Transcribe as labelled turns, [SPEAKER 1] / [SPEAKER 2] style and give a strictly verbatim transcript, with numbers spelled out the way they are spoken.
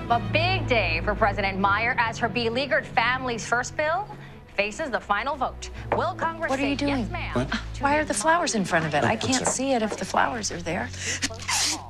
[SPEAKER 1] A big day for President Meyer as her beleaguered family's first bill faces the final vote. Will Congress
[SPEAKER 2] What are you
[SPEAKER 1] say
[SPEAKER 2] doing?
[SPEAKER 1] yes, ma'am?
[SPEAKER 2] What? Why are the flowers in front of it? I can't see it if the flowers are there.